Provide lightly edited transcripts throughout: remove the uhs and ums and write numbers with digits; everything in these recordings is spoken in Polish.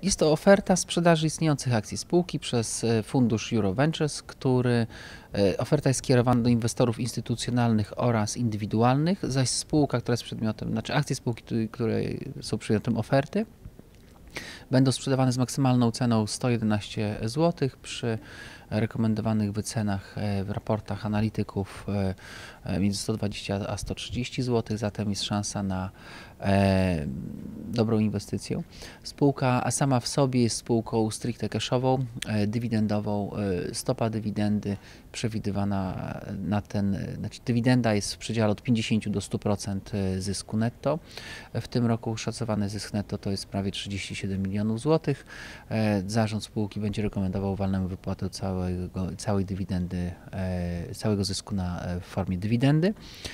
Jest to oferta sprzedaży istniejących akcji spółki przez fundusz Euroventures, oferta jest skierowana do inwestorów instytucjonalnych oraz indywidualnych, zaś spółka, która jest przedmiotem, znaczy akcje spółki, które są przedmiotem oferty, będą sprzedawane z maksymalną ceną 111 zł przy rekomendowanych wycenach w raportach analityków między 120 a 130 zł, zatem jest szansa na dobrą inwestycję. Spółka a sama w sobie jest spółką stricte cashową, dywidendową. Stopa dywidendy przewidywana znaczy dywidenda jest w przedziale od 50 do 100% zysku netto. W tym roku szacowany zysk netto to jest prawie 37 milionów złotych. Zarząd spółki będzie rekomendował walnemu wypłatę całej dywidendy, całego zysku w formie dywidendy.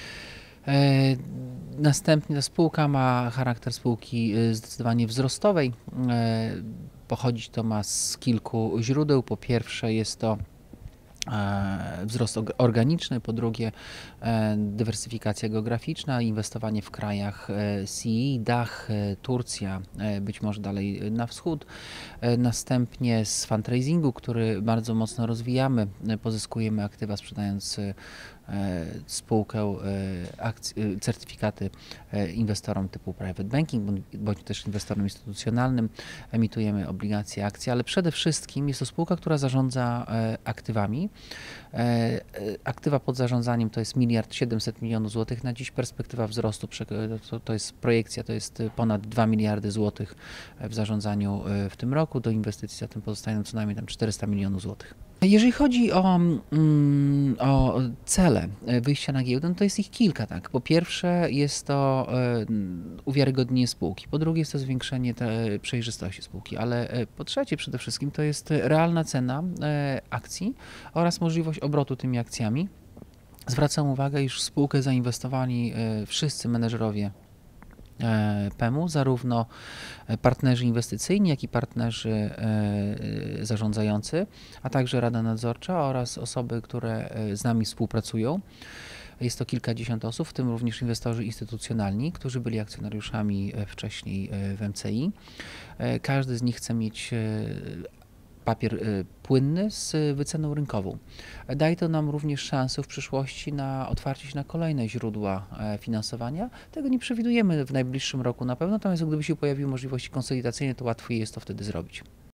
Następnie ta spółka ma charakter spółki zdecydowanie wzrostowej. Pochodzić to ma z kilku źródeł. Po pierwsze jest to wzrost organiczny, po drugie dywersyfikacja geograficzna, inwestowanie w krajach CEE, Dach, Turcja, być może dalej na wschód. Następnie z fundraisingu, który bardzo mocno rozwijamy, pozyskujemy aktywa sprzedając spółkę, certyfikaty inwestorom typu private banking, bądź też inwestorom instytucjonalnym, emitujemy obligacje, akcje, ale przede wszystkim jest to spółka, która zarządza aktywami. Aktywa pod zarządzaniem to jest 1,7 mld złotych na dziś, perspektywa wzrostu to jest projekcja, to jest ponad 2 miliardy złotych w zarządzaniu w tym roku, do inwestycji zatem pozostają co najmniej tam 400 milionów złotych. Jeżeli chodzi o cele wyjścia na giełdę, no to jest ich kilka. Tak. Po pierwsze jest to uwiarygodnienie spółki, po drugie jest to zwiększenie przejrzystości spółki, ale po trzecie przede wszystkim to jest realna cena akcji oraz możliwość obrotu tymi akcjami. Zwracam uwagę, iż w spółkę zainwestowali wszyscy menedżerowie PEM-u, zarówno partnerzy inwestycyjni, jak i partnerzy zarządzający, a także Rada Nadzorcza oraz osoby, które z nami współpracują. Jest to kilkadziesiąt osób, w tym również inwestorzy instytucjonalni, którzy byli akcjonariuszami wcześniej w MCI. Każdy z nich chce mieć papier płynny z wyceną rynkową. Daje to nam również szansę w przyszłości na otwarcie się na kolejne źródła finansowania. Tego nie przewidujemy w najbliższym roku na pewno, natomiast gdyby się pojawiły możliwości konsolidacyjne, to łatwiej jest to wtedy zrobić.